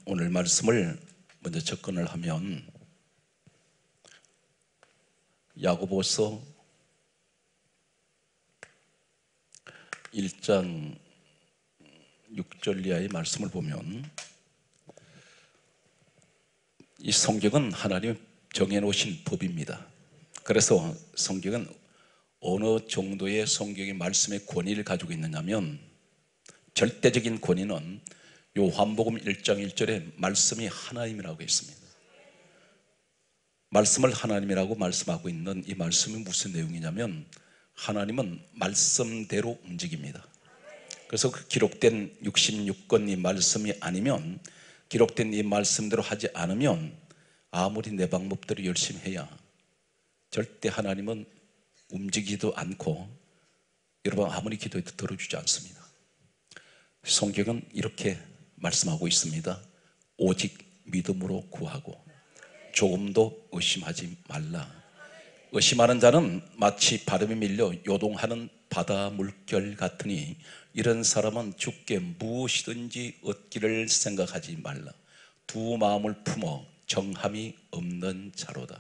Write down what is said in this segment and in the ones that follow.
오늘 말씀을 먼저 접근을 하면 야고보서 1장 6절 이하의 말씀을 보면 이 성경은 하나님 정해놓으신 법입니다. 그래서 성경은 어느 정도의 성경의 말씀의 권위를 가지고 있느냐면 절대적인 권위는 요한복음 1장 1절에 말씀이 하나님이라고 했습니다. 말씀을 하나님이라고 말씀하고 있는 이 말씀이 무슨 내용이냐면 하나님은 말씀대로 움직입니다. 그래서 그 기록된 66권 이 말씀이 아니면, 기록된 이 말씀대로 하지 않으면 아무리 내 방법대로 열심히 해야 절대 하나님은 움직이지도 않고 여러분 아무리 기도해도 들어주지 않습니다. 성경은 이렇게 말씀하고 있습니다. 오직 믿음으로 구하고 조금도 의심하지 말라. 의심하는 자는 마치 바람에 밀려 요동하는 바다 물결 같으니 이런 사람은 주께 무엇이든지 얻기를 생각하지 말라. 두 마음을 품어 정함이 없는 자로다.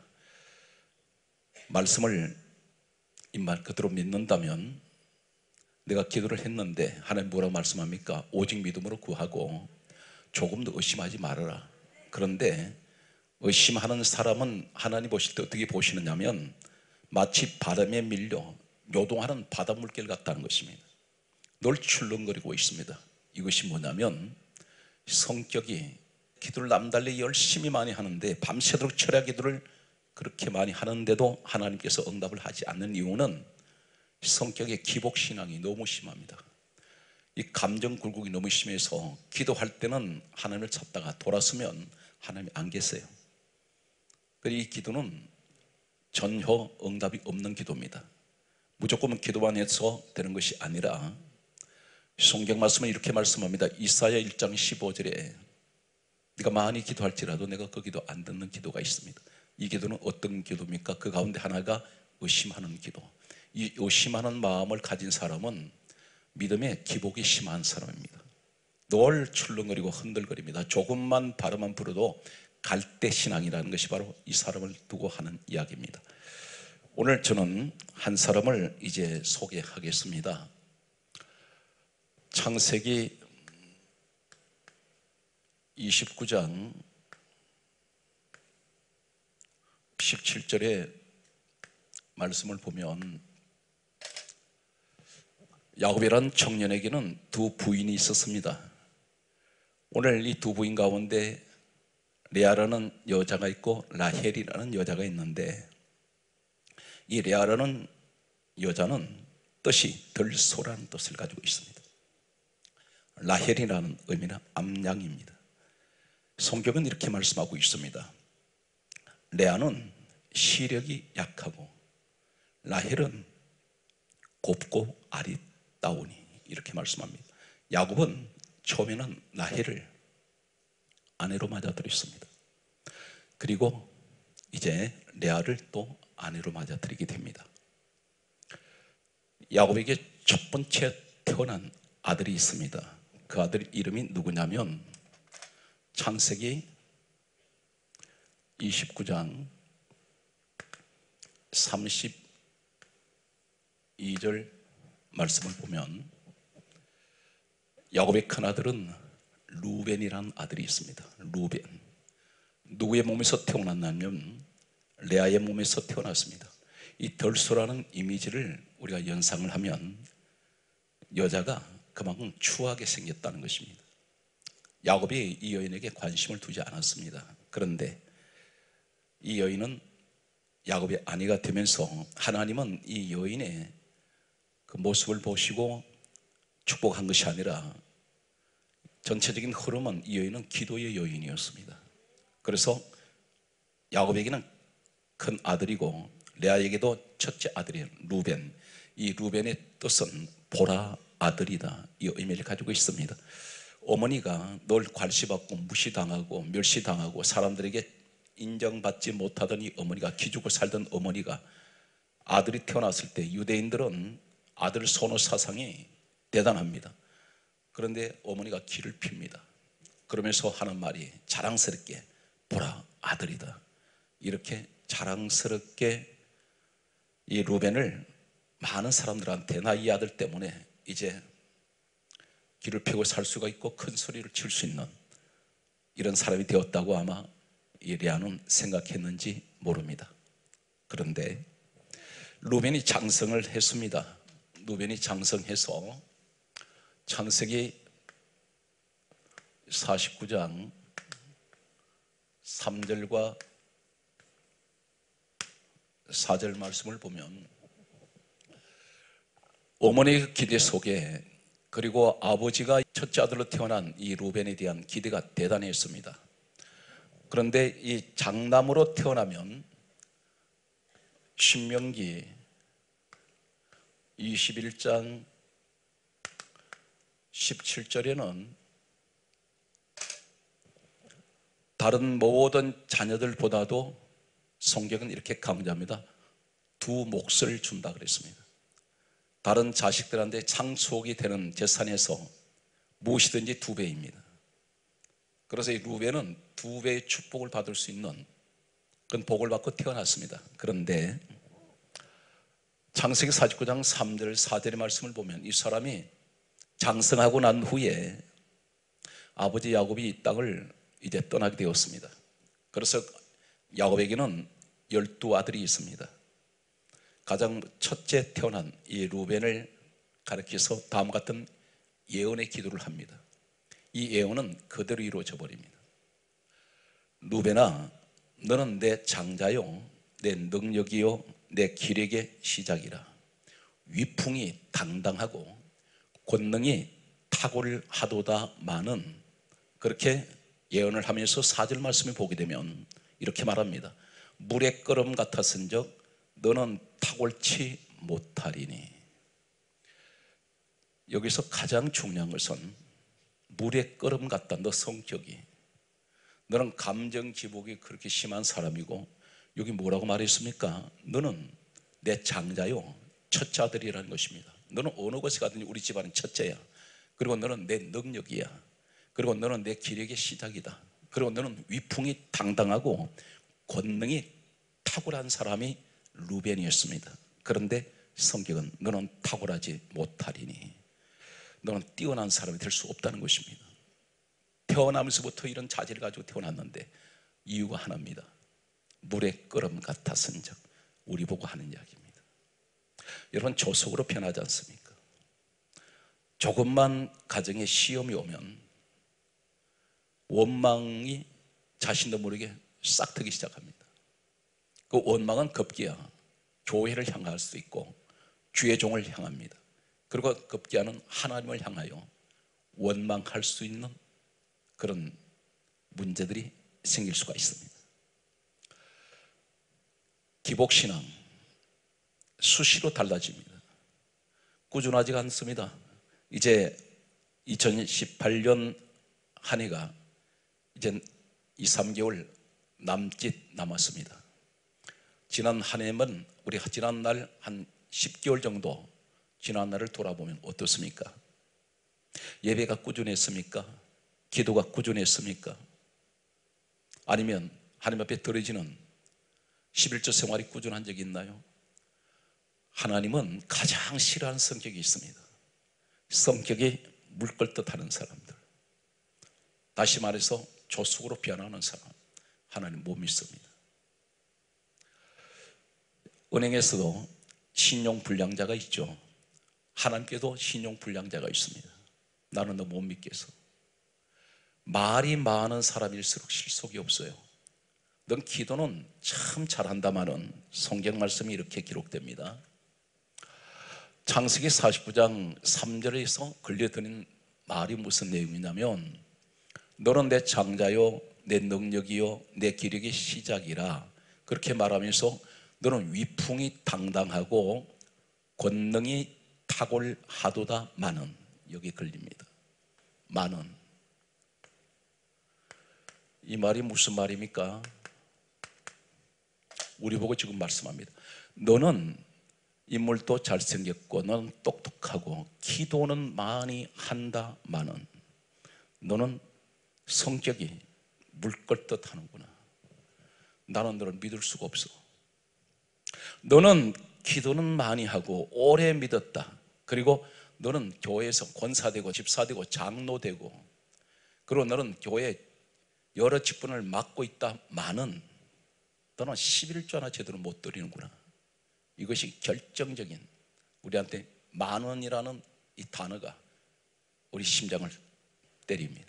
말씀을 이 말 그대로 믿는다면, 내가 기도를 했는데 하나님 뭐라고 말씀합니까? 오직 믿음으로 구하고 조금도 의심하지 말아라. 그런데 의심하는 사람은 하나님 보실 때 어떻게 보시느냐면 마치 바람에 밀려 요동하는 바닷물결 같다는 것입니다. 늘 출렁거리고 있습니다. 이것이 뭐냐면 성격이 기도를 남달리 열심히 많이 하는데 밤새도록 철야 기도를 그렇게 많이 하는데도 하나님께서 응답을 하지 않는 이유는 성격의 기복신앙이 너무 심합니다. 이 감정 굴곡이 너무 심해서 기도할 때는 하나님을 찾다가 돌아서면 하나님이 안 계세요. 그래서 이 기도는 전혀 응답이 없는 기도입니다. 무조건 기도만 해서 되는 것이 아니라 성경 말씀은 이렇게 말씀합니다. 이사야 1장 15절에 네가 많이 기도할지라도 내가 그 기도 안 듣는 기도가 있습니다. 이 기도는 어떤 기도입니까? 그 가운데 하나가 의심하는 기도. 이 의심하는 마음을 가진 사람은 믿음에 기복이 심한 사람입니다. 늘 출렁거리고 흔들거립니다. 조금만 바람만 불어도 갈대 신앙이라는 것이 바로 이 사람을 두고 하는 이야기입니다. 오늘 저는 한 사람을 이제 소개하겠습니다. 창세기 29장 17절의 말씀을 보면 야곱이라는 청년에게는 두 부인이 있었습니다. 오늘 이 두 부인 가운데 레아라는 여자가 있고 라헬이라는 여자가 있는데, 이 레아라는 여자는 뜻이 들소라는 뜻을 가지고 있습니다. 라헬이라는 의미는 암양입니다. 성경은 이렇게 말씀하고 있습니다. 레아는 시력이 약하고 라헬은 곱고 아리따우니, 이렇게 말씀합니다. 야곱은 처음에는 라헬을 아내로 맞아들였습니다. 그리고 이제 레아를 또 아내로 맞아들이게 됩니다. 야곱에게 첫 번째 태어난 아들이 있습니다. 그 아들 이름이 누구냐면 창세기 29장 32절 말씀을 보면 야곱의 큰아들은 루벤이라는 아들이 있습니다. 루벤. 누구의 몸에서 태어났냐면 레아의 몸에서 태어났습니다. 이 덜소라는 이미지를 우리가 연상을 하면 여자가 그만큼 추하게 생겼다는 것입니다. 야곱이 이 여인에게 관심을 두지 않았습니다. 그런데 이 여인은 야곱의 아내가 되면서 하나님은 이 여인의 그 모습을 보시고 축복한 것이 아니라 전체적인 흐름은 이 여인은 기도의 여인이었습니다. 그래서 야곱에게는 큰 아들이고 레아에게도 첫째 아들이에요. 루벤. 이 루벤의 뜻은 보라 아들이다, 이 의미를 가지고 있습니다. 어머니가 늘 괄시받고 무시당하고 멸시당하고 사람들에게 인정받지 못하던 이 어머니가, 기죽고 살던 어머니가 아들이 태어났을 때 유대인들은 아들 선호 사상이 대단합니다. 그런데 어머니가 기를 핍니다. 그러면서 하는 말이 자랑스럽게 보라 아들이다. 이렇게 자랑스럽게 이 루벤을 많은 사람들한테 나 이 아들 때문에 이제 길을 펴고 살 수가 있고 큰 소리를 칠 수 있는 이런 사람이 되었다고 아마 이 레아는 생각했는지 모릅니다. 그런데 루벤이 장성을 했습니다. 루벤이 장성해서 창세기 49장 3절과 4절 말씀을 보면 어머니의 기대 속에 그리고 아버지가 첫째 아들로 태어난 이 루벤에 대한 기대가 대단했습니다. 그런데 이 장남으로 태어나면 신명기 21장 17절에는 다른 모든 자녀들보다도 성경은 이렇게 강조합니다. 두 몫을 준다 그랬습니다. 다른 자식들한테 상속이 되는 재산에서 무엇이든지 2배입니다. 그래서 이 루벤은 2배의 축복을 받을 수 있는 그런 복을 받고 태어났습니다. 그런데 창세기 49장 3절 4절의 말씀을 보면 이 사람이 장성하고 난 후에 아버지 야곱이 이 땅을 이제 떠나게 되었습니다. 그래서 야곱에게는 12아들이 있습니다. 가장 첫째 태어난 이 루벤을 가리켜서 다음과 같은 예언의 기도를 합니다. 이 예언은 그대로 이루어져 버립니다. 루벤아, 너는 내 장자요, 내 능력이요, 내 기력의 시작이라. 위풍이 당당하고 권능이 탁월하도다마는, 그렇게 예언을 하면서 4절 말씀을 보게 되면 이렇게 말합니다. 물의 끓음 같았은즉 너는 탁월치 못하리니. 여기서 가장 중요한 것은 물의 끓음 같다. 너 성격이, 너는 감정 기복이 그렇게 심한 사람이고, 여기 뭐라고 말했습니까? 너는 내 장자요, 첫째 아들이라는 것입니다. 너는 어느 곳에 가든지 우리 집안은 첫째야. 그리고 너는 내 능력이야. 그리고 너는 내 기력의 시작이다. 그리고 너는 위풍이 당당하고 권능이 탁월한 사람이 루벤이었습니다. 그런데 성경은 너는 탁월하지 못하리니, 너는 뛰어난 사람이 될 수 없다는 것입니다. 태어나면서부터 이런 자질을 가지고 태어났는데 이유가 하나입니다. 물의 끓음 같았은즉, 우리 보고 하는 이야기입니다. 여러분, 조속으로 변하지 않습니까? 조금만 가정에 시험이 오면 원망이 자신도 모르게 싹트기 시작합니다. 그 원망은 급기야 교회를 향할 수도 있고 주의 종을 향합니다. 그리고 급기야는 하나님을 향하여 원망할 수 있는 그런 문제들이 생길 수가 있습니다. 기복신앙 수시로 달라집니다. 꾸준하지가 않습니다. 이제 2018년 한 해가 이제 2, 3개월 남짓 남았습니다. 지난 한 해면 우리 지난 날 한 10개월 정도 지난 날을 돌아보면 어떻습니까? 예배가 꾸준했습니까? 기도가 꾸준했습니까? 아니면 하나님 앞에 드려지는 11조 생활이 꾸준한 적이 있나요? 하나님은 가장 싫어하는 성격이 있습니다. 성격이 물끓듯 하는 사람들, 다시 말해서 조속으로 변하는 사람, 하나님 못 믿습니다. 은행에서도 신용불량자가 있죠. 하나님께도 신용불량자가 있습니다. 나는 너 못 믿겠어. 말이 많은 사람일수록 실속이 없어요. 넌 기도는 참 잘한다마는 성경 말씀이 이렇게 기록됩니다. 창세기 49장 3절에서 걸려드는 말이 무슨 내용이냐면, 너는 내 장자요, 내 능력이요, 내 기력의 시작이라. 그렇게 말하면서 너는 위풍이 당당하고 권능이 탁월하도다마는, 여기 걸립니다. 마는, 이 말이 무슨 말입니까? 우리 보고 지금 말씀합니다. 너는 인물도 잘생겼고 너는 똑똑하고 기도는 많이 한다마는 너는 성격이 물끓듯 하는구나. 나는 너를 믿을 수가 없어. 너는 기도는 많이 하고 오래 믿었다. 그리고 너는 교회에서 권사되고 집사되고 장로되고, 그리고 너는 교회 여러 직분을 맡고 있다마는 너는 11조 하나 제대로 못 드리는구나. 이것이 결정적인, 우리한테 만원이라는 이 단어가 우리 심장을 때립니다.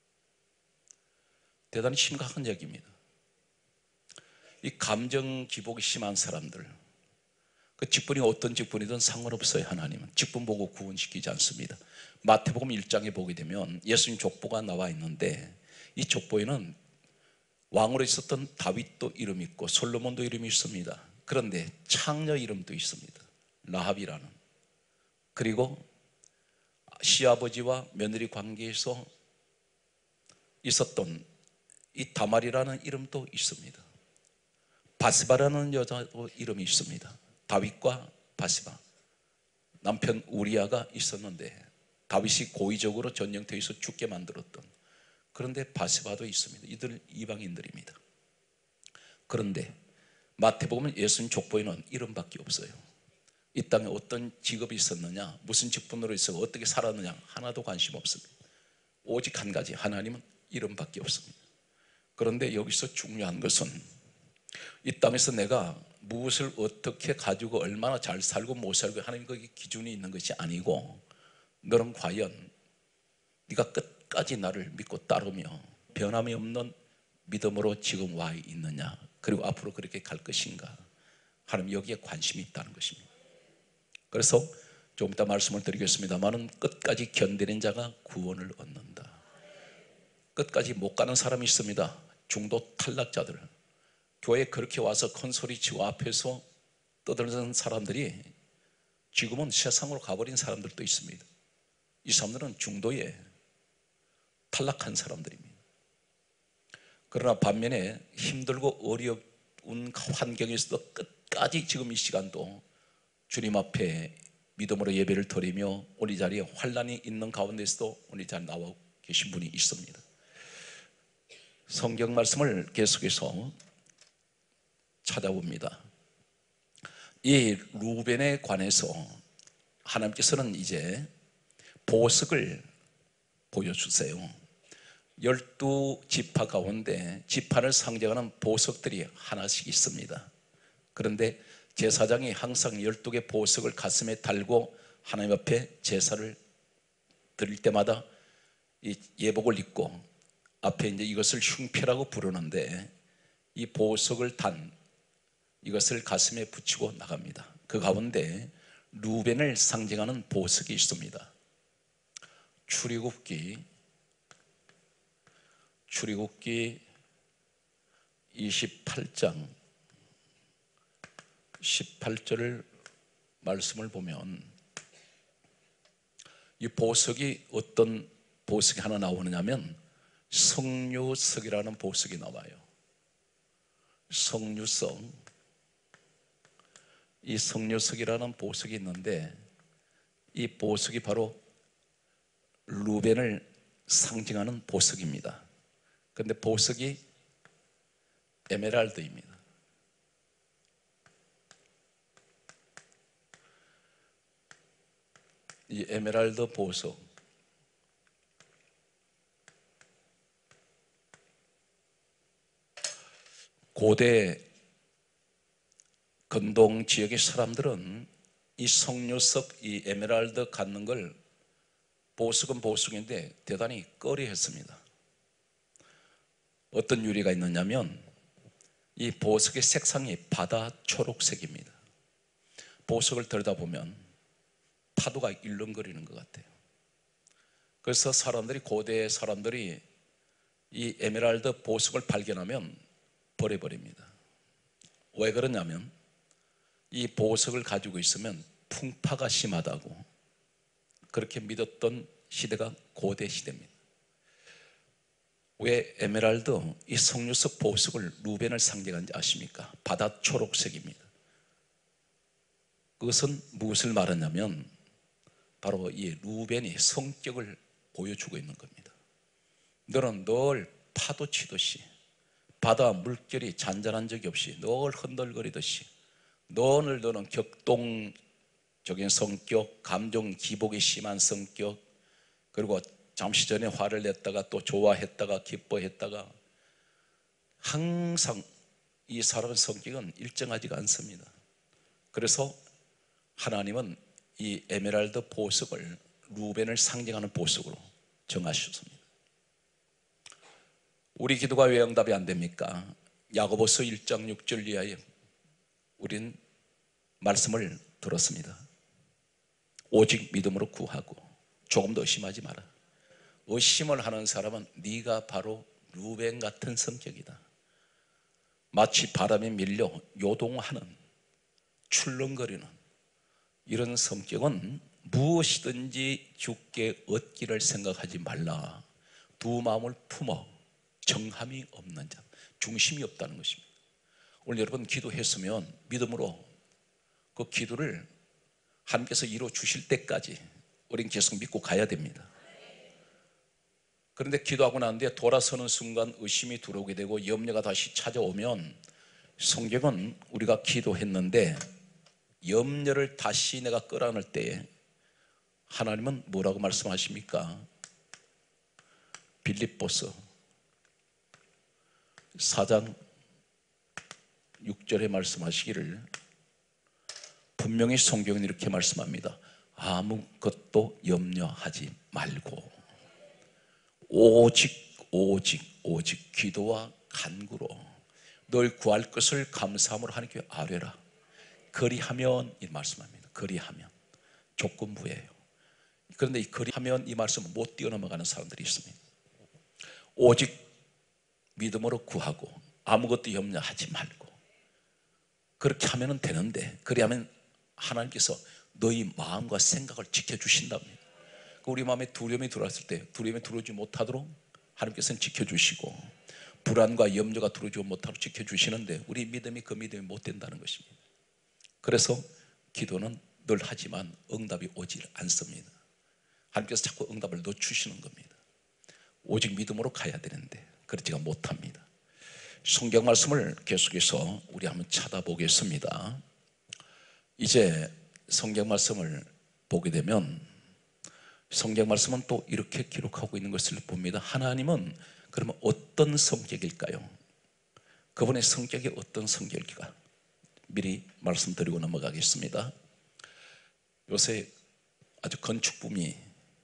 대단히 심각한 얘기입니다. 이 감정 기복이 심한 사람들, 그 직분이 어떤 직분이든 상관없어요. 하나님은 직분 보고 구원시키지 않습니다. 마태복음 1장에 보게 되면 예수님 족보가 나와 있는데, 이 족보에는 왕으로 있었던 다윗도 이름이 있고 솔로몬도 이름이 있습니다. 그런데 창녀 이름도 있습니다. 라합이라는. 그리고 시아버지와 며느리 관계에서 있었던 이 다말이라는 이름도 있습니다. 바스바라는 여자도 이름이 있습니다. 다윗과 바스바, 남편 우리아가 있었는데 다윗이 고의적으로 전쟁터에서 죽게 만들었던, 그런데 바스바도 있습니다. 이들 이방인들입니다. 그런데 마태복음 예수님 족보에는 이름밖에 없어요. 이 땅에 어떤 직업이 있었느냐, 무슨 직분으로 있어 어떻게 살았느냐 하나도 관심 없습니다. 오직 한 가지, 하나님은 이름밖에 없습니다. 그런데 여기서 중요한 것은 이 땅에서 내가 무엇을 어떻게 가지고 얼마나 잘 살고 못 살고 하나님 거기 기준이 있는 것이 아니고, 너는 과연 네가 끝까지 나를 믿고 따르며 변함이 없는 믿음으로 지금 와 있느냐, 그리고 앞으로 그렇게 갈 것인가, 하나님 여기에 관심이 있다는 것입니다. 그래서 좀 이따 말씀을 드리겠습니다만은 끝까지 견디는 자가 구원을 얻는다. 끝까지 못 가는 사람이 있습니다. 중도 탈락자들, 교회에 그렇게 와서 큰 소리 치고 앞에서 떠드는 사람들이 지금은 세상으로 가버린 사람들도 있습니다. 이 사람들은 중도에 탈락한 사람들입니다. 그러나 반면에 힘들고 어려운 환경에서도 끝까지 지금 이 시간도 주님 앞에 믿음으로 예배를 드리며 우리 자리에 환난이 있는 가운데서도 우리 자리에 나와 계신 분이 있습니다. 성경 말씀을 계속해서 찾아봅니다. 이 루벤에 관해서 하나님께서는 이제 보석을 보여주세요. 12지파 가운데 지파를 상징하는 보석들이 하나씩 있습니다. 그런데 제사장이 항상 12개 보석을 가슴에 달고 하나님 앞에 제사를 드릴 때마다 이 예복을 입고 앞에 이제 이것을 흉패라고 부르는데, 이 보석을 단 이것을 가슴에 붙이고 나갑니다. 그 가운데 루벤을 상징하는 보석이 있습니다. 출애굽기 28장 18절 말씀을 보면 이 보석이 어떤 보석이 하나 나오느냐면 성류석이라는 보석이 나와요. 성류석, 이 성류석이라는 보석이 있는데, 이 보석이 바로 루벤을 상징하는 보석입니다. 그런데 보석이 에메랄드입니다. 이 에메랄드 보석, 고대 근동 지역의 사람들은 이 성류석, 이 에메랄드 갖는 걸 보석은 보석인데 대단히 꺼려했습니다. 어떤 유래가 있느냐면 이 보석의 색상이 바다 초록색입니다. 보석을 들여다보면 파도가 일렁거리는 것 같아요. 그래서 고대 사람들이 이 에메랄드 보석을 발견하면 버려버립니다. 왜 그러냐면 이 보석을 가지고 있으면 풍파가 심하다고 그렇게 믿었던 시대가 고대 시대입니다. 왜 에메랄드, 이 성류석 보석을 루벤을 상징하는지 아십니까? 바다 초록색입니다. 그것은 무엇을 말하냐면 바로 이 루벤이 성격을 보여주고 있는 겁니다. 너는 늘 파도 치듯이 바다 물결이 잔잔한 적이 없이 늘 흔들거리듯이 너는 격동적인 성격, 감정 기복이 심한 성격, 그리고 잠시 전에 화를 냈다가 또 좋아했다가 기뻐했다가 항상 이 사람의 성격은 일정하지가 않습니다. 그래서 하나님은 이 에메랄드 보석을 루벤을 상징하는 보석으로 정하셨습니다. 우리 기도가 왜 응답이 안 됩니까? 야고보서 1장 6절 이하에 우린 말씀을 들었습니다. 오직 믿음으로 구하고 조금도 의심하지 마라. 의심을 하는 사람은 네가 바로 루벤 같은 성격이다. 마치 바람에 밀려 요동하는 출렁거리는 이런 성격은 무엇이든지 주께 얻기를 생각하지 말라. 두 마음을 품어 정함이 없는 자, 중심이 없다는 것입니다. 오늘 여러분 기도했으면 믿음으로 그 기도를 하나님께서 이루어 주실 때까지 우리는 계속 믿고 가야 됩니다. 그런데 기도하고 난 뒤에 돌아서는 순간 의심이 들어오게 되고 염려가 다시 찾아오면 성경은 우리가 기도했는데 염려를 다시 내가 끌어안을 때에 하나님은 뭐라고 말씀하십니까? 빌립보서 4장 6절에 말씀하시기를 분명히 성경은 이렇게 말씀합니다. 아무것도 염려하지 말고 오직 기도와 간구로 널 구할 것을 감사함으로 하나님께 아뢰라. 그리하면 이 말씀합니다. 그리하면 조건부예요. 그런데 이 그리하면 이 말씀을 못 뛰어넘어가는 사람들이 있습니다. 오직 믿음으로 구하고 아무것도 염려하지 말고 그렇게 하면 되는데, 그리하면 하나님께서 너희 마음과 생각을 지켜주신답니다. 우리 마음에 두려움이 들어왔을 때 두려움이 들어오지 못하도록 하나님께서는 지켜주시고 불안과 염려가 들어오지 못하도록 지켜주시는데 우리 믿음이 그 믿음이 못 된다는 것입니다. 그래서 기도는 늘 하지만 응답이 오질 않습니다. 하나님께서 자꾸 응답을 늦추시는 겁니다. 오직 믿음으로 가야 되는데 그렇지가 못합니다. 성경 말씀을 계속해서 우리 한번 찾아보겠습니다. 이제 성경 말씀을 보게 되면 성경 말씀은 또 이렇게 기록하고 있는 것을 봅니다. 하나님은 그러면 어떤 성격일까요? 그분의 성격이 어떤 성격일까? 미리 말씀드리고 넘어가겠습니다. 요새 아주 건축붐이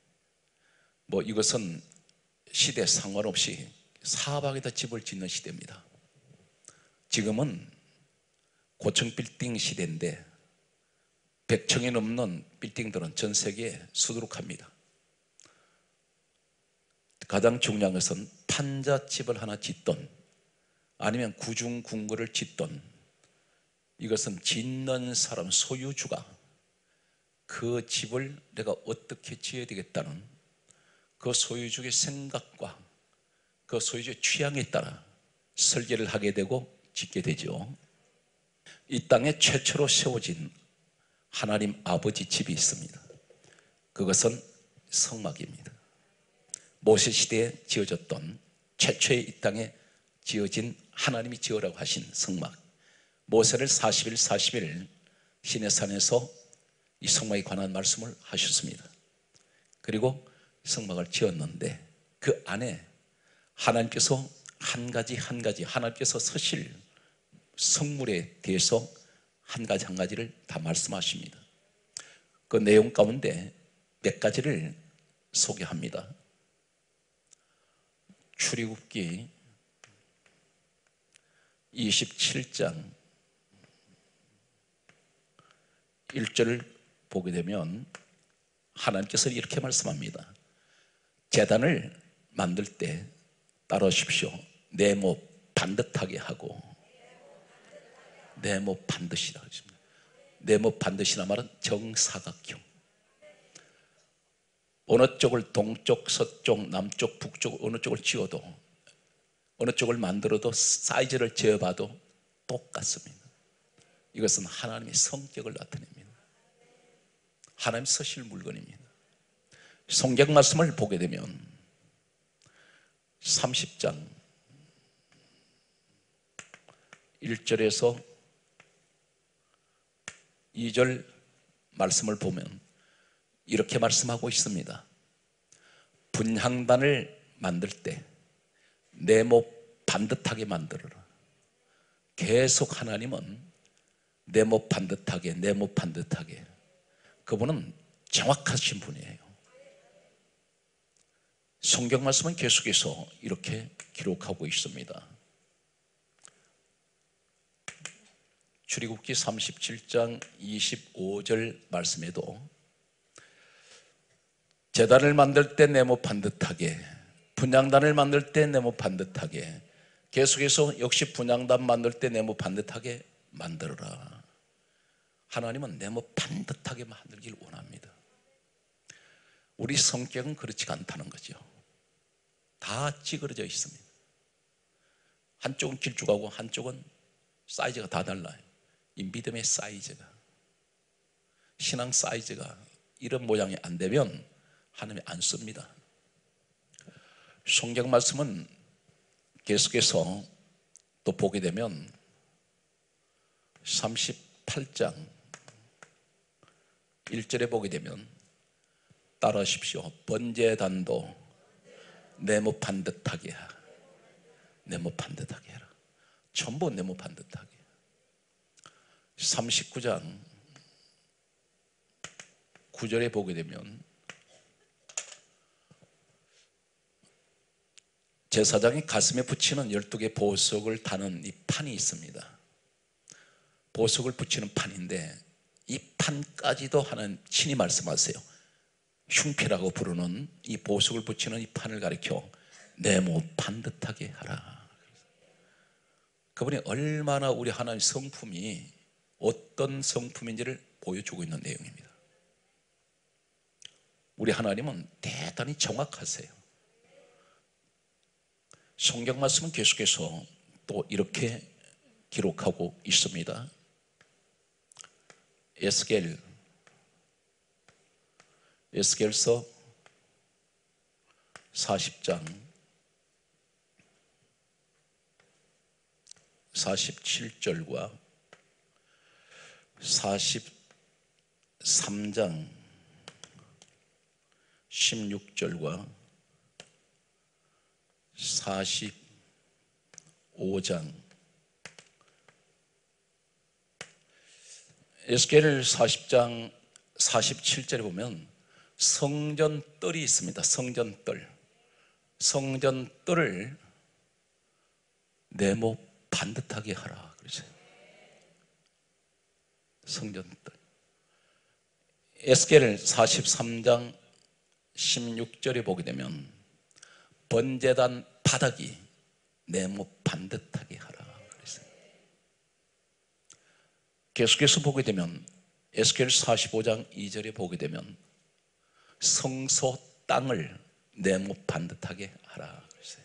이것은 시대 상관없이 사방에다 집을 짓는 시대입니다. 지금은 고층 빌딩 시대인데 100층이 넘는 빌딩들은 전 세계에 수두룩합니다. 가장 중요한 것은 판잣집을 하나 짓던 아니면 구중궁궐을 짓던 이것은 짓는 사람 소유주가 그 집을 내가 어떻게 지어야 되겠다는 그 소유주의 생각과 그 소유주의 취향에 따라 설계를 하게 되고 짓게 되죠. 이 땅에 최초로 세워진 하나님 아버지 집이 있습니다. 그것은 성막입니다. 모세 시대에 지어졌던 최초의 이 땅에 지어진 하나님이 지으라고 하신 성막, 모세를 40일 40일 시내산에서 이 성막에 관한 말씀을 하셨습니다. 그리고 성막을 지었는데 그 안에 하나님께서 한 가지 하나님께서 서실 성물에 대해서 한 가지를 다 말씀하십니다. 그 내용 가운데 몇 가지를 소개합니다. 출애굽기 27장 1절을 보게 되면 하나님께서 이렇게 말씀합니다. 제단을 만들 때 따라오십시오. 네모 반듯하게 하고, 네모 반드시라 하십니다. 네모 반드시란 말은 정사각형. 어느 쪽을 동쪽, 서쪽, 남쪽, 북쪽 어느 쪽을 지어도 어느 쪽을 만들어도 사이즈를 재어봐도 똑같습니다. 이것은 하나님의 성격을 나타냅니다. 하나님 서실 물건입니다. 성경 말씀을 보게 되면 30장 1절에서 2절 말씀을 보면 이렇게 말씀하고 있습니다. 분향단을 만들 때 내 목 반듯하게 만들어라. 계속 하나님은 내 목 반듯하게, 내 목 반듯하게. 그분은 정확하신 분이에요. 성경 말씀은 계속해서 이렇게 기록하고 있습니다. 출애굽기 37장 25절 말씀에도 제단을 만들 때 네모 반듯하게, 분향단을 만들 때 네모 반듯하게, 계속해서 역시 분향단 만들 때 네모 반듯하게 만들어라. 하나님은 네모 반듯하게 만들길 원합니다. 우리 성격은 그렇지가 않다는 거죠. 다 찌그러져 있습니다. 한쪽은 길쭉하고 한쪽은 사이즈가 다 달라요. 이 믿음의 사이즈가, 신앙 사이즈가 이런 모양이 안 되면 하나님이 안 씁니다. 성경 말씀은 계속해서 또 보게 되면 38장 1절에 보게 되면 따라하십시오. 번제단도 네모 반듯하게 해라. 네모 반듯하게 해라. 전부 네모 반듯하게. 39장 9절에 보게 되면 제사장이 가슴에 붙이는 12개 보석을 다는 이 판이 있습니다. 보석을 붙이는 판인데 이 판까지도 하나님 친히 말씀하세요. 흉패라고 부르는 이 보석을 붙이는 이 판을 가리켜 네모 반듯하게 하라. 그분이 얼마나 우리 하나님 성품이 어떤 성품인지를 보여주고 있는 내용입니다. 우리 하나님은 대단히 정확하세요. 성경 말씀은 계속해서 또 이렇게 기록하고 있습니다. 에스겔서 40장 47절과 43장 16절과 45장 에스겔 40장 47절에 보면 성전뜰이 있습니다. 성전뜰을 네모 반듯하게 하라 그러죠. 성전뜰. 에스겔 43장 16절에 보게 되면 번제단 바닥이 네모 반듯하게 하라 그랬어요. 계속해서 보게 되면 에스겔 45장 2절에 보게 되면 성소 땅을 네모 반듯하게 하라 그랬어요.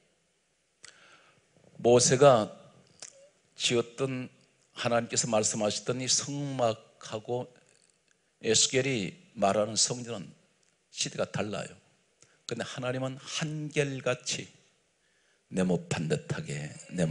모세가 지었던, 하나님께서 말씀하셨던 이 성막하고 에스겔이 말하는 성전은 시대가 달라요. 그런데 하나님은 한결같이 네모 반듯하게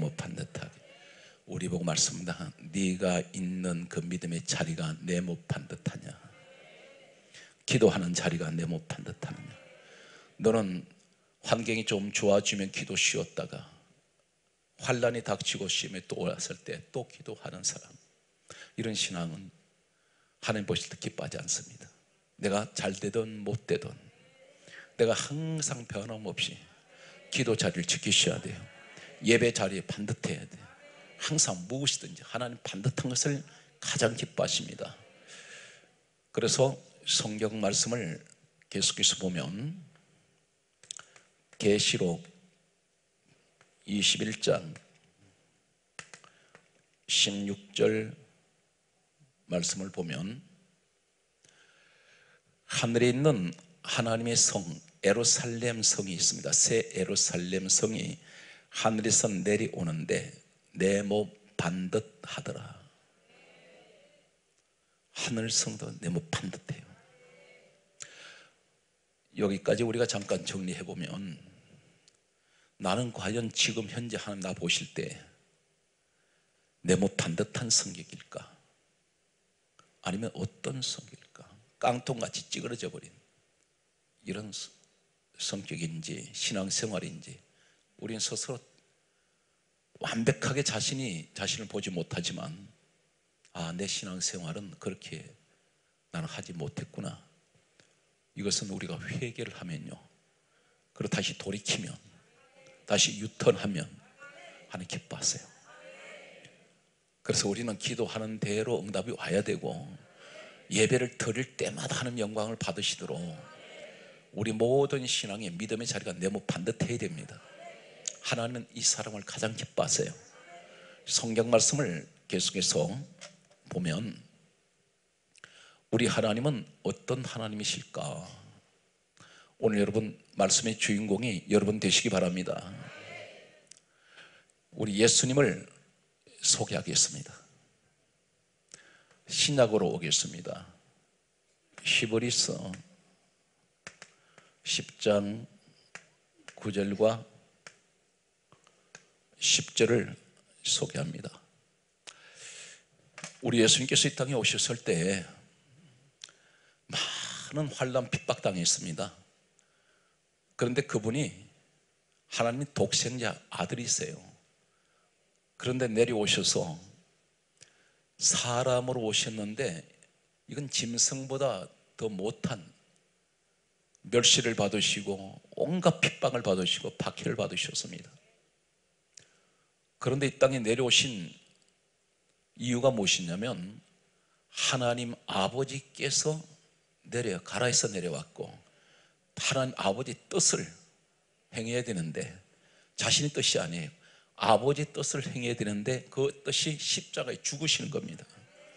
우리 보고 말씀합니다. 네가 있는 그 믿음의 자리가 네모 반듯하냐? 기도하는 자리가 네모 반듯하느냐? 너는 환경이 좀 좋아지면 기도 쉬었다가 환란이 닥치고 시험에 또 왔을 때 또 기도하는 사람, 이런 신앙은 하나님 보실 때 기뻐하지 않습니다. 내가 잘 되든 못 되든 내가 항상 변함없이 기도 자리를 지키셔야 돼요. 예배 자리에 반듯해야 돼요. 항상 무엇이든지 하나님 반듯한 것을 가장 기뻐하십니다. 그래서 성경 말씀을 계속해서 보면 계시록 21장 16절 말씀을 보면 하늘에 있는 하나님의 성 예루살렘 성이 있습니다. 새 예루살렘 성이 하늘에서 내려오는데 네모 반듯하더라. 하늘 성도 네모 반듯해요. 여기까지 우리가 잠깐 정리해 보면 나는 과연 지금 현재 하나님 나 보실 때 네모 반듯한 성격일까? 아니면 어떤 성격일까? 깡통같이 찌그러져 버린 이런 성격인지 신앙생활인지 우리는 스스로 완벽하게 자신을 보지 못하지만 내 신앙생활은 그렇게 나는 하지 못했구나. 이것은 우리가 회개를 하면요, 그리고 다시 돌이키면, 다시 유턴하면 하나님 기뻐하세요. 그래서 우리는 기도하는 대로 응답이 와야 되고 예배를 드릴 때마다 하는 영광을 받으시도록 우리 모든 신앙의 믿음의 자리가 네모 반듯해야 됩니다. 하나님은 이 사람을 가장 기뻐하세요. 성경 말씀을 계속해서 보면 우리 하나님은 어떤 하나님이실까? 오늘 여러분 말씀의 주인공이 여러분 되시기 바랍니다. 우리 예수님을 소개하겠습니다. 신약으로 오겠습니다. 히브리서 10장 9절과 10절을 소개합니다. 우리 예수님께서 이 땅에 오셨을 때 많은 환난 핍박당했습니다. 그런데 그분이 하나님의 독생자 아들이세요. 그런데 내려오셔서 사람으로 오셨는데 이건 짐승보다 더 못한 멸시를 받으시고 온갖 핍박을 받으시고 박해를 받으셨습니다. 그런데 이 땅에 내려오신 이유가 무엇이냐면 하나님 아버지께서 가라에서 내려왔고 하나님 아버지 뜻을 행해야 되는데 자신의 뜻이 아니에요. 아버지 뜻을 행해야 되는데 그 뜻이 십자가에 죽으시는 겁니다.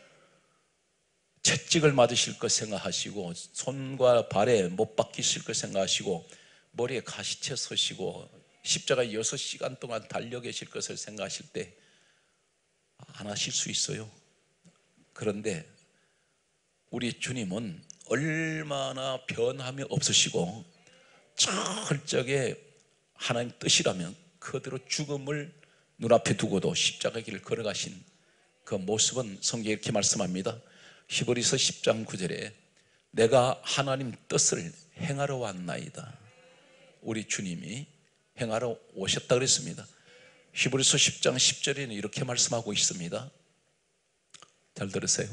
채찍을 맞으실 것 생각하시고 손과 발에 못 박히실 것 생각하시고 머리에 가시채 서시고 십자가에 6시간 동안 달려 계실 것을 생각하실 때 안 하실 수 있어요. 그런데 우리 주님은 얼마나 변함이 없으시고 철저하게 하나님 뜻이라면 그대로 죽음을 눈앞에 두고도 십자가 길을 걸어가신 그 모습은 성경에 이렇게 말씀합니다. 히브리서 10장 9절에 내가 하나님 뜻을 행하러 왔나이다. 우리 주님이 행하러 오셨다 그랬습니다. 히브리서 10장 10절에는 이렇게 말씀하고 있습니다. 잘 들으세요.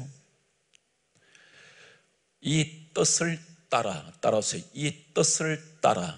이 뜻을 따라서 이 뜻을 따라.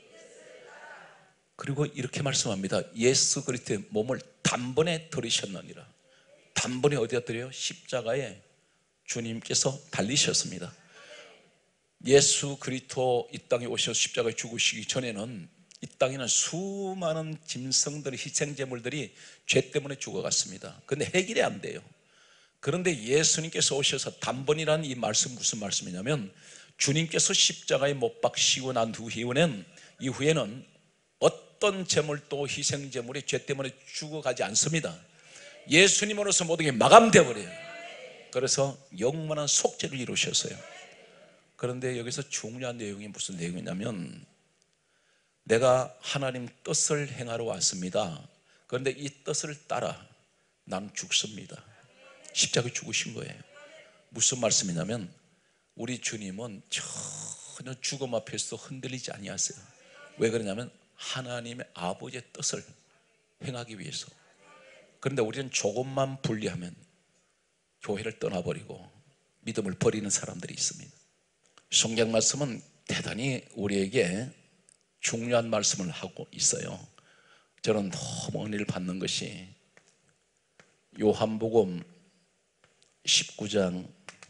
그리고 이렇게 말씀합니다. 예수 그리스도의 몸을 단번에 들이셨느니라. 단번에 어디다 들여요? 십자가에 주님께서 달리셨습니다. 예수 그리스도 이 땅에 오셔서 십자가에 죽으시기 전에는 이 땅에는 수많은 짐승들의 희생제물들이 죄 때문에 죽어갔습니다. 그런데 해결이 안 돼요. 그런데 예수님께서 오셔서 단번이라는 이 말씀 무슨 말씀이냐면 주님께서 십자가에 못 박히시고 난 이후에는 어떤 제물도 희생제물이 죄 때문에 죽어가지 않습니다. 예수님으로서 모든 게 마감되어 버려요. 그래서 영원한 속죄를 이루셨어요. 그런데 여기서 중요한 내용이 무슨 내용이냐면 내가 하나님 뜻을 행하러 왔습니다. 그런데 이 뜻을 따라 난 죽습니다. 십자가에 죽으신 거예요. 무슨 말씀이냐면 우리 주님은 전혀 죽음 앞에서 흔들리지 아니하세요. 왜 그러냐면 하나님의 아버지의 뜻을 행하기 위해서. 그런데 우리는 조금만 분리하면 교회를 떠나버리고 믿음을 버리는 사람들이 있습니다. 성경 말씀은 대단히 우리에게 중요한 말씀을 하고 있어요. 저는 너무 은혜를 받는 것이 요한복음 19장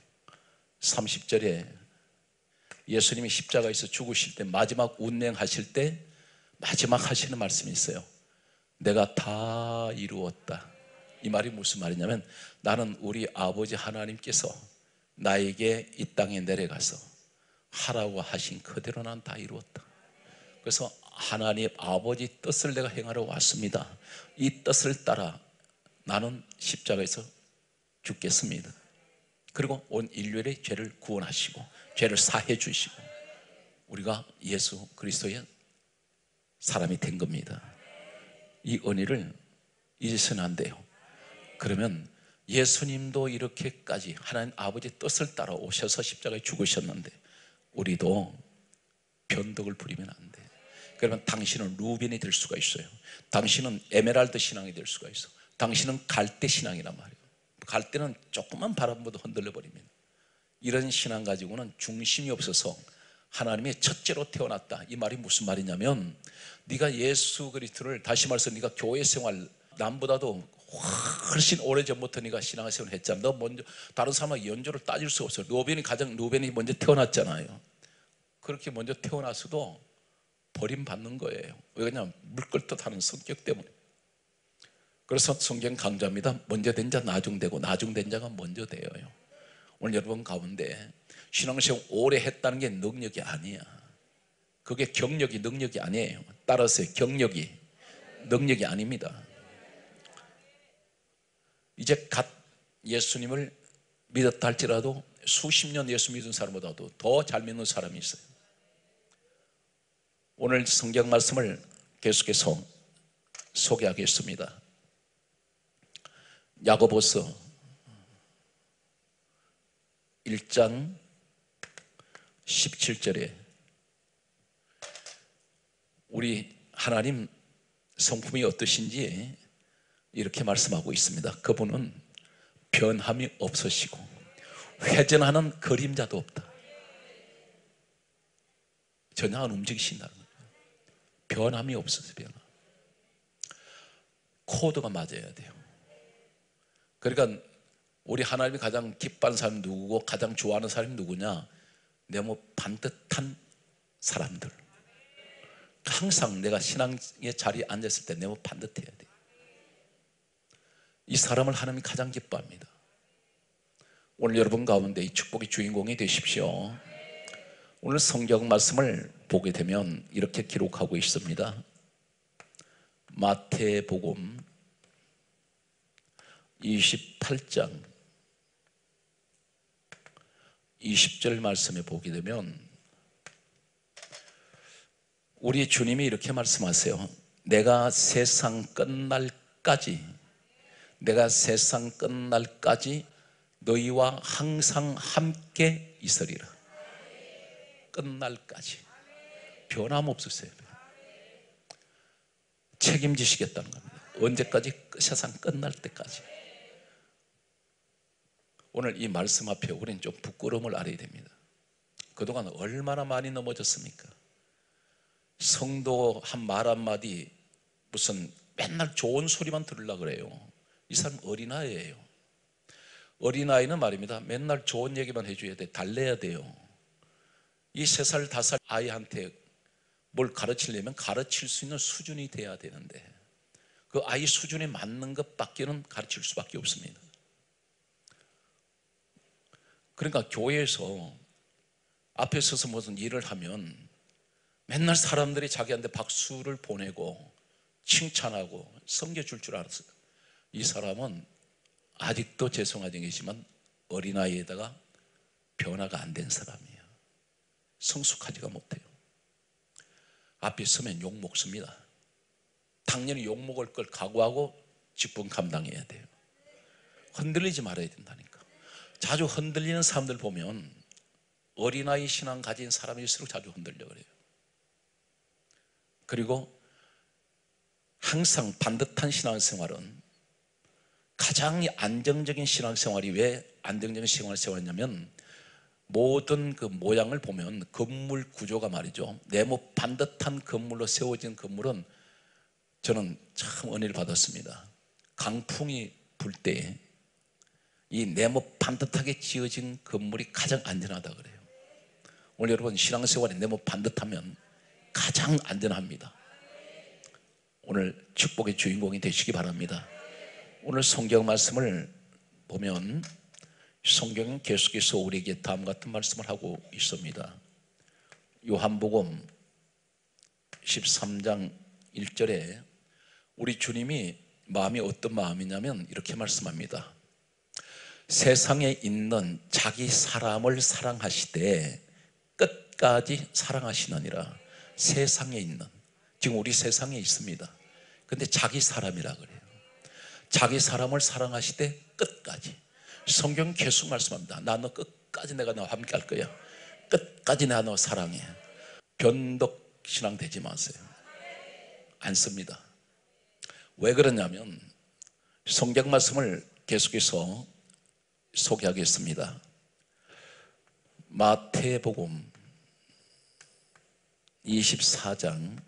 30절에 예수님이 십자가에서 죽으실 때 마지막 운명하실 때 마지막 하시는 말씀이 있어요. 내가 다 이루었다. 이 말이 무슨 말이냐면 나는 우리 아버지 하나님께서 나에게 이 땅에 내려가서 하라고 하신 그대로 난 다 이루었다. 그래서 하나님 아버지 뜻을 내가 행하러 왔습니다. 이 뜻을 따라 나는 십자가에서 죽겠습니다. 그리고 온 인류의 죄를 구원하시고 죄를 사해 주시고 우리가 예수 그리스도의 사람이 된 겁니다. 이 은혜를 잊으시면 안 돼요. 그러면 예수님도 이렇게까지 하나님 아버지 뜻을 따라 오셔서 십자가에 죽으셨는데 우리도 변덕을 부리면 안 돼. 그러면 당신은 루벤이 될 수가 있어요. 당신은 에메랄드 신앙이 될 수가 있어. 당신은 갈대 신앙이란 말이에요. 갈대는 조금만 바람보다 흔들려 버립니다. 이런 신앙 가지고는 중심이 없어서 하나님의 첫째로 태어났다, 이 말이 무슨 말이냐면, 네가 예수 그리스도를, 다시 말해서 네가 교회 생활 남보다도 훨씬 오래전부터 네가 신앙생활을 했잖아. 너 먼저 다른 사람하고 연조를 따질 수 없어. 루벤이 먼저 태어났잖아요. 그렇게 먼저 태어났어도 버림받는 거예요. 왜냐하면 물끓듯하는 성격 때문에. 그래서 성경 강조합니다. 먼저 된 자 나중되고 나중된 자가 먼저 되어요. 오늘 여러분 가운데 신앙생활 오래 했다는 게 능력이 아니야. 그게 경력이 능력이 아니에요. 따라서 경력이 능력이 아닙니다. 이제 갓 예수님을 믿었다 할지라도 수십 년 예수 믿은 사람보다도 더 잘 믿는 사람이 있어요. 오늘 성경 말씀을 계속해서 소개하겠습니다. 야고보서 1장 17절에 우리 하나님 성품이 어떠신지 이렇게 말씀하고 있습니다. 그분은 변함이 없으시고 회전하는 그림자도 없다. 전혀 안 움직이신다는 거예요. 변함이 없어서 변함. 코드가 맞아야 돼요. 그러니까 우리 하나님이 가장 기뻐하는 사람이 누구고 가장 좋아하는 사람이 누구냐? 네모 반듯한 사람들. 항상 내가 신앙의 자리에 앉았을 때 네모 반듯해야 돼. 이 사람을 하나님이 가장 기뻐합니다. 오늘 여러분 가운데 이 축복의 주인공이 되십시오. 오늘 성경 말씀을 보게 되면 이렇게 기록하고 있습니다. 마태복음 28장 20절 말씀에 보게 되면 우리 주님이 이렇게 말씀하세요. 내가 세상 끝날까지 너희와 항상 함께 있으리라. 끝날까지 변함없으세요. 책임지시겠다는 겁니다. 언제까지? 세상 끝날 때까지. 오늘 이 말씀 앞에 우리는 좀 부끄러움을 알아야 됩니다. 그동안 얼마나 많이 넘어졌습니까? 성도 한 말 한마디 무슨 맨날 좋은 소리만 들으려고 그래요. 이 사람 어린아이예요. 어린아이는 말입니다. 맨날 좋은 얘기만 해줘야 돼. 달래야 돼요. 이 3살, 5살 아이한테 뭘 가르치려면 가르칠 수 있는 수준이 돼야 되는데 그 아이 수준에 맞는 것밖에는 가르칠 수밖에 없습니다. 그러니까 교회에서 앞에 서서 무슨 일을 하면 맨날 사람들이 자기한테 박수를 보내고 칭찬하고 섬겨줄 줄 알았어요. 이 사람은 아직도 죄송하지만 어린아이에다가 변화가 안 된 사람이에요. 성숙하지가 못해요. 앞에 서면 욕 먹습니다. 당연히 욕 먹을 걸 각오하고 직분 감당해야 돼요. 흔들리지 말아야 된다니까. 자주 흔들리는 사람들 보면 어린아이 신앙 가진 사람일수록 자주 흔들려 그래요. 그리고 항상 반듯한 신앙생활은 가장 안정적인 신앙생활이 왜 안정적인 신앙생활이냐면 모든 그 모양을 보면 건물 구조가 말이죠. 네모 반듯한 건물로 세워진 건물은 저는 참 은혜를 받았습니다. 강풍이 불 때 이 네모 반듯하게 지어진 건물이 가장 안전하다 그래요. 오늘 여러분 신앙생활에 네모 반듯하면 가장 안전합니다. 오늘 축복의 주인공이 되시기 바랍니다. 오늘 성경 말씀을 보면 성경은 계속해서 우리에게 다음 같은 말씀을 하고 있습니다. 요한복음 13장 1절에 우리 주님이 마음이 어떤 마음이냐면 이렇게 말씀합니다. 세상에 있는 자기 사람을 사랑하시되 끝까지 사랑하시느니라. 세상에 있는, 지금 우리 세상에 있습니다. 근데 자기 사람이라 그래요. 자기 사람을 사랑하시되 끝까지. 성경 계속 말씀합니다. 나 너 끝까지 내가 너와 함께 할 거야. 끝까지 내가 너 사랑해. 변덕 신앙 되지 마세요. 안 씁니다. 왜 그러냐면 성경 말씀을 계속해서 소개하겠습니다. 마태복음 24장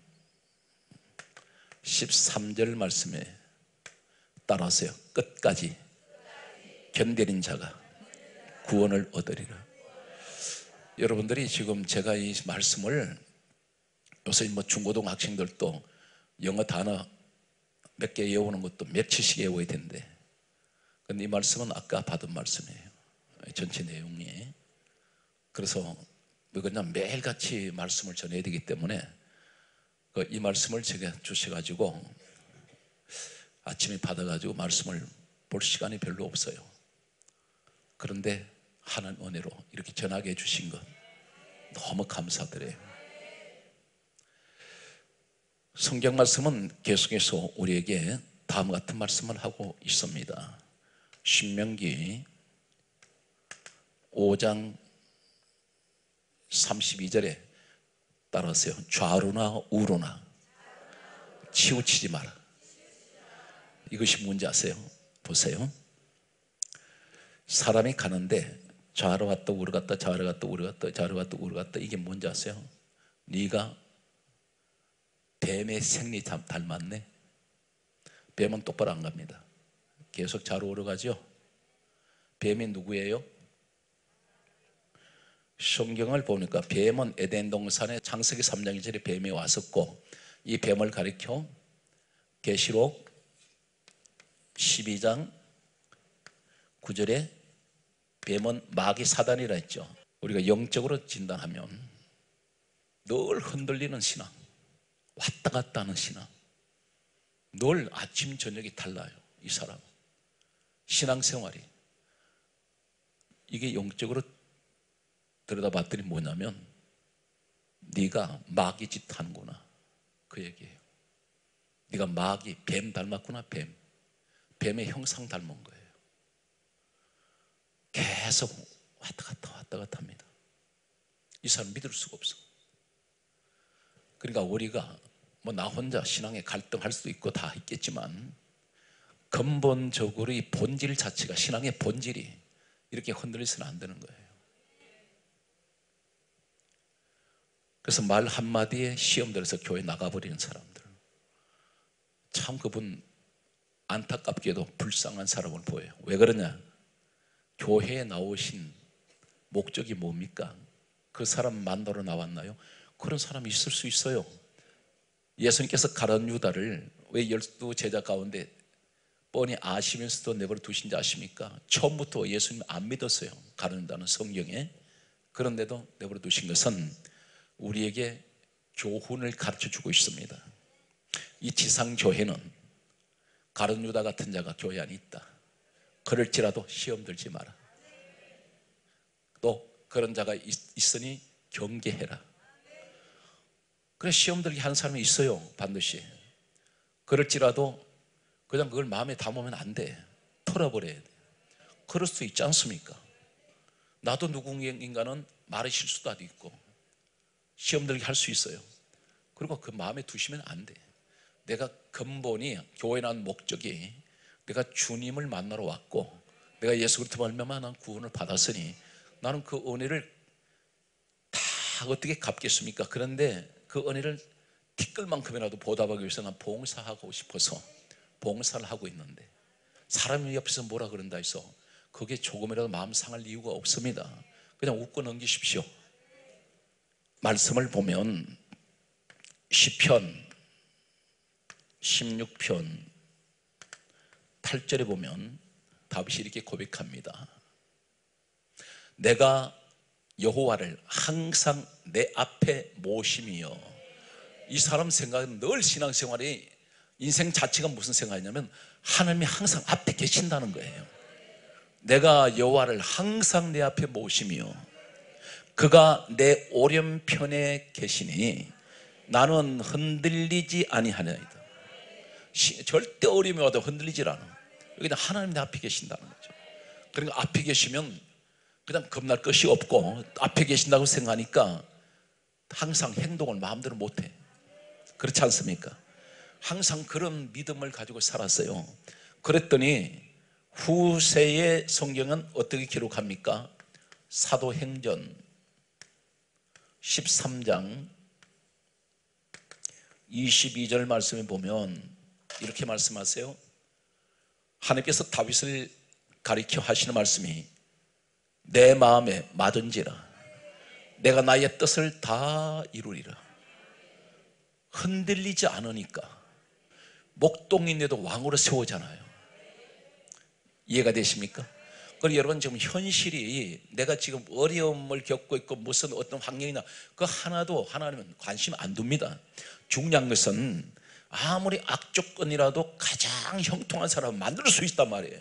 13절 말씀에 따라하세요. 끝까지 견디는 자가 구원을 얻으리라. 여러분들이 지금 제가 이 말씀을 요새 뭐 중고등 학생들도 영어 단어 몇 개 외우는 것도 며칠씩 외워야 되는데, 근데 이 말씀은 아까 받은 말씀이에요. 전체 내용이. 그래서 그냥 매일같이 말씀을 전해야 되기 때문에 이 말씀을 제가 주셔가지고 아침에 받아가지고 말씀을 볼 시간이 별로 없어요. 그런데 하나님 은혜로 이렇게 전하게 해주신 것 너무 감사드려요. 성경 말씀은 계속해서 우리에게 다음과 같은 말씀을 하고 있습니다. 신명기 5장 32절에 따라하세요. 좌로나 우로나 치우치지 마라. 이것이 뭔지 아세요? 보세요. 사람이 가는데 좌로 갔다 우로 갔다 좌로 갔다 우로 갔다 좌로 갔다 우로 갔다, 이게 뭔지 아세요? 네가 뱀의 생리 닮았네. 뱀은 똑바로 안 갑니다. 계속 좌로 우로 가죠. 뱀이 누구예요? 성경을 보니까 뱀은 에덴 동산에 창세기 3장 1절에 뱀이 왔었고, 이 뱀을 가리켜 계시록 12장 9절에 뱀은 마귀 사단이라 했죠. 우리가 영적으로 진단하면 늘 흔들리는 신앙, 왔다 갔다 하는 신앙, 늘 아침 저녁이 달라요. 이 사람 신앙생활이. 이게 영적으로 들여다봤더니 뭐냐면 네가 마귀 짓 하는구나, 그 얘기예요. 네가 마귀, 뱀 닮았구나. 뱀의 형상 닮은 거예요. 계속 왔다 갔다 합니다. 이 사람 믿을 수가 없어. 그러니까 우리가 뭐 나 혼자 신앙에 갈등할 수도 있고 다 있겠지만, 근본적으로 이 본질 자체가, 신앙의 본질이 이렇게 흔들려서는 안 되는 거예요. 그래서 말 한마디에 시험 들어서 교회 나가버리는 사람들, 참 그분 안타깝게도 불쌍한 사람을 보여요. 왜 그러냐? 교회에 나오신 목적이 뭡니까? 그 사람 만나러 나왔나요? 그런 사람이 있을 수 있어요. 예수님께서 가룟 유다를 왜 12 제자 가운데 뻔히 아시면서도 내버려 두신지 아십니까? 처음부터 예수님 안 믿었어요. 가룟 유다는 성경에. 그런데도 내버려 두신 것은 우리에게 교훈을 가르쳐주고 있습니다. 이 지상교회는 가룟 유다 같은 자가 교회 안에 있다. 그럴지라도 시험 들지 마라. 또 그런 자가 있으니 경계해라. 그래, 시험 들게 하는 사람이 있어요. 반드시. 그럴지라도 그냥 그걸 마음에 담으면 안 돼. 털어버려야 돼. 그럴 수 있지 않습니까? 나도 누군가는 말의 실수도 있고 시험 들게 할 수 있어요. 그리고 그 마음에 두시면 안 돼. 내가 근본이, 교회 난 목적이 내가 주님을 만나러 왔고 내가 예수 그리스도 말미암아 난 구원을 받았으니 나는 그 은혜를 다 어떻게 갚겠습니까? 그런데 그 은혜를 티끌만큼이라도 보답하기 위해서 난 봉사하고 싶어서 봉사를 하고 있는데, 사람이 옆에서 뭐라 그런다 해서 그게 조금이라도 마음 상할 이유가 없습니다. 그냥 웃고 넘기십시오. 말씀을 보면 시편 16편 8절에 보면 다윗이 이렇게 고백합니다. 내가 여호와를 항상 내 앞에 모심이요. 이 사람 생각은 늘 신앙생활이, 인생 자체가 무슨 생각이냐면 하나님이 항상 앞에 계신다는 거예요. 내가 여호와를 항상 내 앞에 모심이요 그가 내 오른편에 계시니 나는 흔들리지 아니하나이다. 절대 어려움이 와도 흔들리질 않아. 그냥 하나님 내 앞에 계신다는 거죠. 그러니까 앞에 계시면 그냥 겁날 것이 없고, 앞에 계신다고 생각하니까 항상 행동을 마음대로 못해. 그렇지 않습니까? 항상 그런 믿음을 가지고 살았어요. 그랬더니 후세의 성경은 어떻게 기록합니까? 사도행전 13장 22절 말씀에 보면 이렇게 말씀하세요. 하나님께서 다윗을 가리켜 하시는 말씀이 내 마음에 맞은지라 내가 나의 뜻을 다 이루리라. 흔들리지 않으니까 목동인데도 왕으로 세우잖아요. 이해가 되십니까? 그리고 여러분 지금 현실이 내가 지금 어려움을 겪고 있고 무슨 어떤 환경이나 그 하나도 하나님은 관심 안 둡니다. 중요한 것은 아무리 악조건이라도 가장 형통한 사람을 만들 수 있단 말이에요.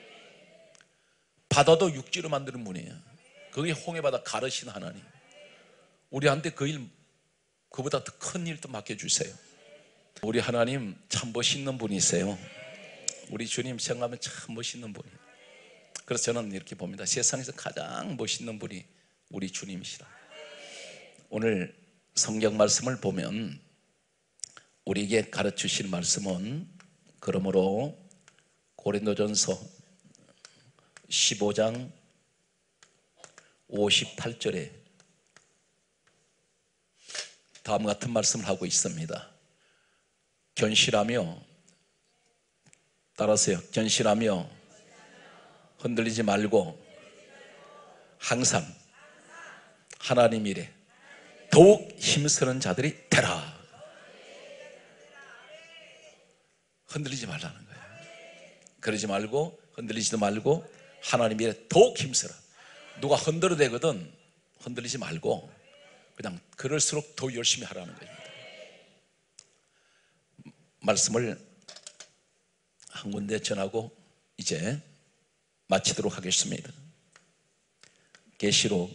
바다도 육지로 만드는 분이에요. 그게 홍해바다 가르신 하나님. 우리한테 그 일, 그보다 더 큰 일도 맡겨주세요. 우리 하나님 참 멋있는 분이세요. 우리 주님 생각하면 참 멋있는 분이에요. 그래서 저는 이렇게 봅니다. 세상에서 가장 멋있는 분이 우리 주님이시다. 오늘 성경 말씀을 보면 우리에게 가르치실 말씀은 그러므로 고린도전서 15장 58절에 다음과 같은 말씀을 하고 있습니다. 견실하며, 따라서요, 견실하며 흔들리지 말고 항상 하나님 일에 더욱 힘쓰는 자들이 되라. 흔들리지 말라는 거예요. 그러지 말고, 흔들리지도 말고 하나님 일에 더욱 힘쓰라. 누가 흔들어대거든 흔들리지 말고 그냥 그럴수록 더 열심히 하라는 겁니다. 말씀을 한 군데 전하고 이제 마치도록 하겠습니다. 계시록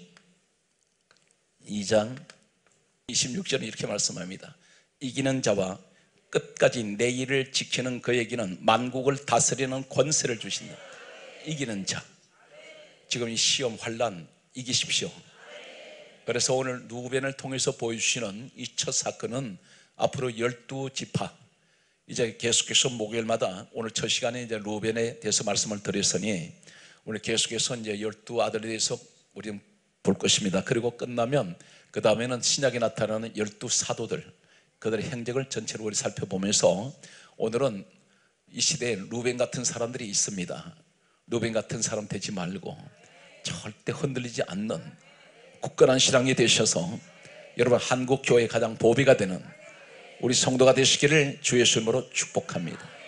2장 26절은 이렇게 말씀합니다. 이기는 자와 끝까지 내 일을 지키는 그에게는 만국을 다스리는 권세를 주신다. 이기는 자, 지금 이 시험 환난 이기십시오. 그래서 오늘 루벤을 통해서 보여주시는 이 첫 사건은 앞으로 12지파, 이제 계속해서 목요일마다 오늘 첫 시간에 이제 루벤에 대해서 말씀을 드렸으니 오늘 계속해서 이제 12아들에 대해서 우리는 볼 것입니다. 그리고 끝나면 그 다음에는 신약에 나타나는 12사도들, 그들의 행적을 전체로 우리 살펴보면서 오늘은 이 시대에 루벤 같은 사람들이 있습니다. 루벤 같은 사람 되지 말고 절대 흔들리지 않는 굳건한 신앙이 되셔서 여러분 한국 교회의 가장 보배가 되는 우리 성도가 되시기를 주의 이름으로 축복합니다.